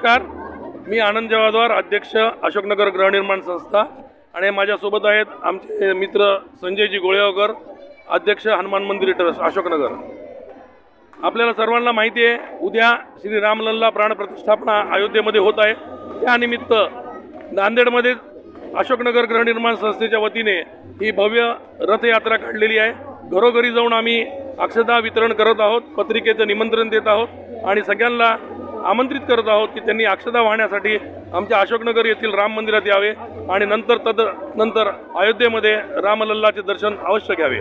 नमस्कार, मी आनंद जवाद्वार, अध्यक्ष अशोकनगर गृहनिर्माण संस्था आणि माझ्यासोबत आहेत आमचे मित्र संजयजी गोळेगावकर, अध्यक्ष हनुमान मंदिर ट्रस्ट अशोकनगर। आपल्याला सर्वांना माहिती आहे, उद्या श्री रामलल्ला प्राणप्रतिष्ठापना अयोध्येमध्ये होत आहे। त्यानिमित्त नांदेडमध्ये अशोकनगर गृहनिर्माण संस्थेच्या वतीने ही भव्य रथयात्रा काढलेली आहे। घरोघरी जाऊन आम्ही अक्षता वितरण करत आहोत, पत्रिकेचं निमंत्रण देत आहोत आणि सगळ्यांना आमंत्रित करत आहोत की त्यांनी अक्षता वाहण्यासाठी आमच्या अशोकनगर येथील राम मंदिरात यावे आणि नंतर अयोध्येमध्ये रामलल्लाचे दर्शन अवश्य घ्यावे।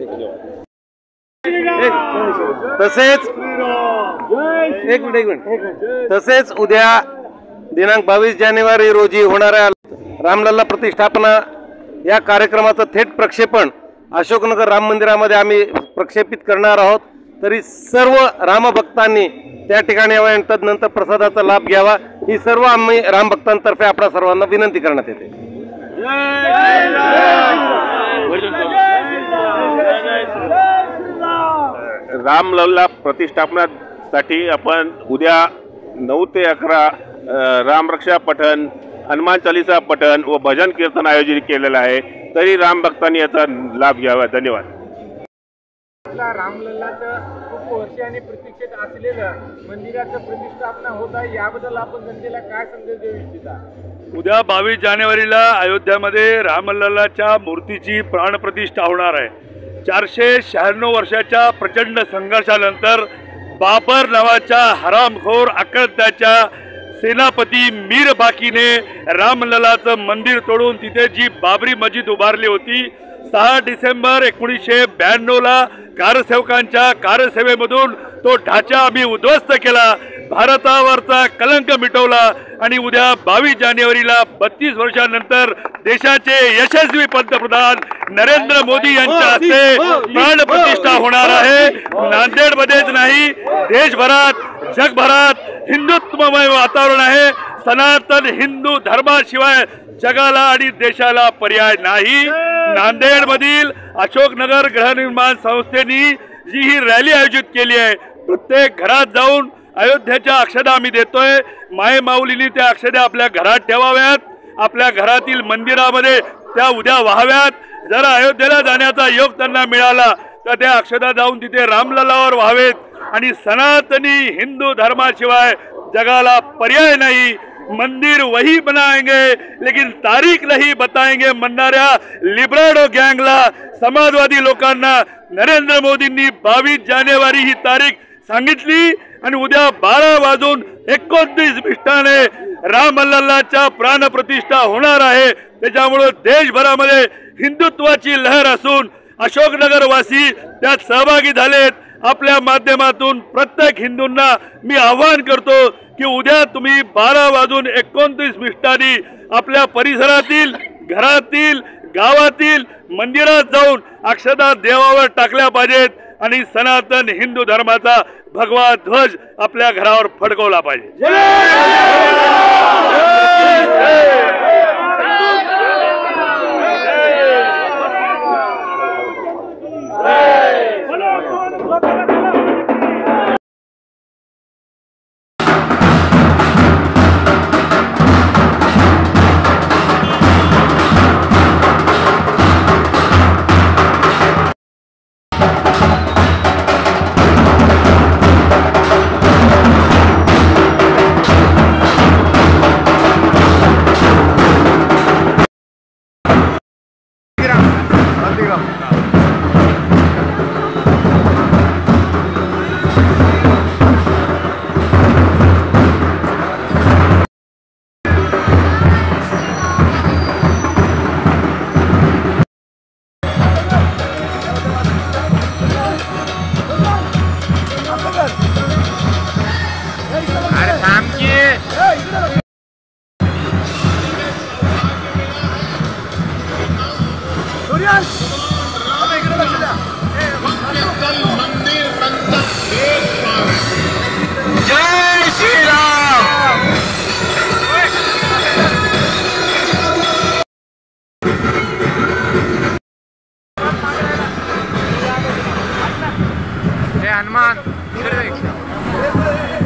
तसेच उद्या दिनांक 22 जानेवारी रोजी होणाऱ्या रामलल्ला प्रतिष्ठापना या कार्यक्रमाचं थेट प्रक्षेपण अशोकनगर राम मंदिरामध्ये आम्ही प्रक्षेपित करणार आहोत। तरी सर्व रामभक्तांनी त्या ठिकाणी यावे आणि तदनंतर प्रसादाचा लाभ घ्यावा, ही सर्व आम्ही रामभक्तांतर्फे आपल्या सर्वांना विनंती करण्यात येते। रामलल्ला प्रतिष्ठापनासाठी आपण उद्या 9 ते 11 रामरक्षा पठण, हनुमान चालीसा पठण व भजन कीर्तन आयोजित केलेलं आहे। तरी रामभक्तांनी याचा लाभ घ्यावा। धन्यवाद। रामलल्लाचं खूप वर्षांनी प्रतीक्षित असलेलं मंदिराचं प्रतिष्ठापना होत आहे, याबद्दल आपण जनतेला काय संदेश देऊ इच्छिता? उद्या 22 जानेवारीला अयोध्यामध्ये रामलल्लाच्या मूर्तीची प्राणप्रतिष्ठा होणार आहे। 496 वर्षाच्या प्रचंड संघर्षानंतर बाबर नावाच्या हरामखोर अकळत्याच्या सेनापती मीर बाकीने रामलल्लाचं मंदिर तोडून तिथे जी बाबरी मस्जिद उभारली होती, 6 डिसेंबर 1992ला कारसेवकांच्या कारसेवेमधून तो ढाचा आम्ही उद्ध्वस्त केला, भारतावरचा कलंक मिटवला आणि उद्या 22 जानेवारीला 32 वर्षांनंतर देशाचे यशस्वी पंतप्रधान नरेंद्र मोदी यांच्या हस्ते प्राणप्रतिष्ठा होणार आहे। नांदेडमध्येच नाही, देशभरात जगभरात हिंदुत्वमय वातावरण आहे। सनातन हिंदू धर्माशिवाय जगाला आणि देशाला पर्याय नाही। नांदेडमधील अशोकनगर गृहनिर्माण संस्थेने जी ही रॅली आयोजित केली आहे, प्रत्येक घरात जाऊन अयोध्येच्या अक्षता आम्ही देतोय। माय माऊलींनी त्या अक्षता आपल्या घरात ठेवाव्यात, आपल्या घरातील मंदिरामध्ये त्या उद्या वाहाव्यात। जर अयोध्येला जाण्याचा योग त्यांना मिळाला तर त्या अक्षता जाऊन तिथे रामलल्लावर व्हावेत आणि सनातनी हिंदू धर्माशिवाय जगाला पर्याय नाही। मंदिर वही बनाएंगे लेकिन तारीख नहीं बताएंगे म्हणणाऱ्या लिब्राडो गँगला, समाजवादी लोकांना नरेंद्र मोदींनी 22 जानेवारी ही तारीख सांगितली आणि उद्या 12:29 मिनिटाने रामलल्लाच्या प्राणप्रतिष्ठा होणार आहे। त्याच्यामुळे देशभरामध्ये हिंदुत्वाची लहर असून अशोकनगर वासी त्यात सहभागी झालेत। आपल्या माध्यमातून प्रत्येक हिंदूंना मी आवाहन करतो की उद्या तुम्ही 12:29 मिनिटांनी आपल्या परिसरातील, घरातील, गावातील मंदिरात जाऊन अक्षता देवावर टाकल्या पाहिजेत आणि सनातन हिंदू धर्माचा भगवा ध्वज आपल्या घरावर फडकवला पाहिजे। हनुमान